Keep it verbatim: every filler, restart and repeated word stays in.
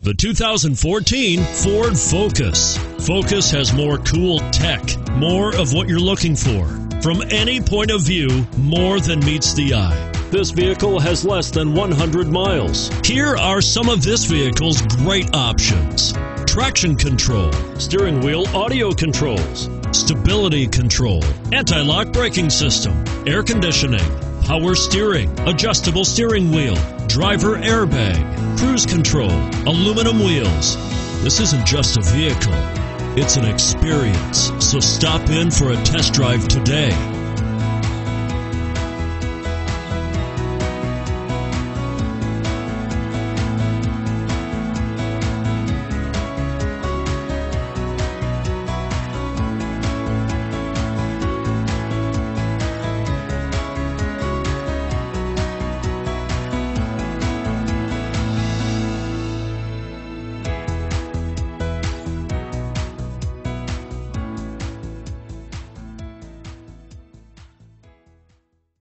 The two thousand fourteen Ford Focus. Focus has more cool tech, more of what you're looking for. From any point of view, more than meets the eye. This vehicle has less than one hundred miles. Here are some of this vehicle's great options: traction control, steering wheel audio controls, stability control, anti-lock braking system, air conditioning, power steering, adjustable steering wheel, driver airbag, cruise control, aluminum wheels. This isn't just a vehicle, it's an experience. So stop in for a test drive today.